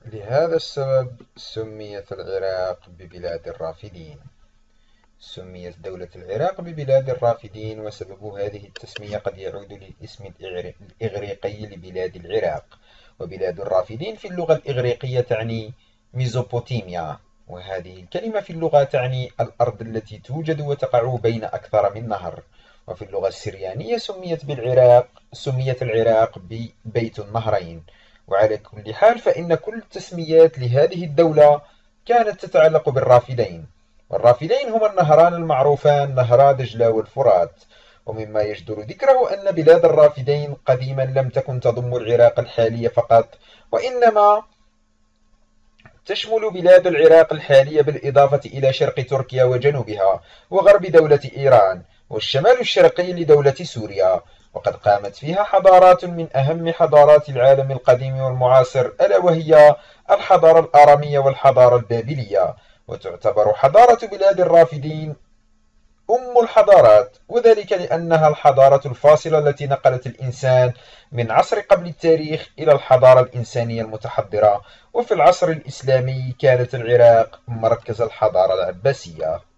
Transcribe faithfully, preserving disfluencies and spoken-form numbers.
لهذا السبب سميت العراق ببلاد الرافدين. سميت دولة العراق ببلاد الرافدين، وسبب هذه التسمية قد يعود للاسم الإغريقي لبلاد العراق. وبلاد الرافدين في اللغة الإغريقية تعني ميزوبوتيميا، وهذه الكلمة في اللغة تعني الأرض التي توجد وتقع بين أكثر من نهر. وفي اللغة السريانية سميت بالعراق سميت العراق ببيت النهرين. وعلى كل حال فإن كل التسميات لهذه الدولة كانت تتعلق بالرافدين، والرافدين هما النهران المعروفان نهرا دجلة والفرات. ومما يجدر ذكره أن بلاد الرافدين قديما لم تكن تضم العراق الحالية فقط، وإنما تشمل بلاد العراق الحالية بالإضافة إلى شرق تركيا وجنوبها وغرب دولة إيران والشمال الشرقي لدولة سوريا. وقد قامت فيها حضارات من أهم حضارات العالم القديم والمعاصر، ألا وهي الحضارة الآرامية والحضارة البابلية. وتعتبر حضارة بلاد الرافدين أم الحضارات، وذلك لأنها الحضارة الفاصلة التي نقلت الإنسان من عصر قبل التاريخ إلى الحضارة الإنسانية المتحضرة. وفي العصر الإسلامي كانت العراق مركز الحضارة العباسية.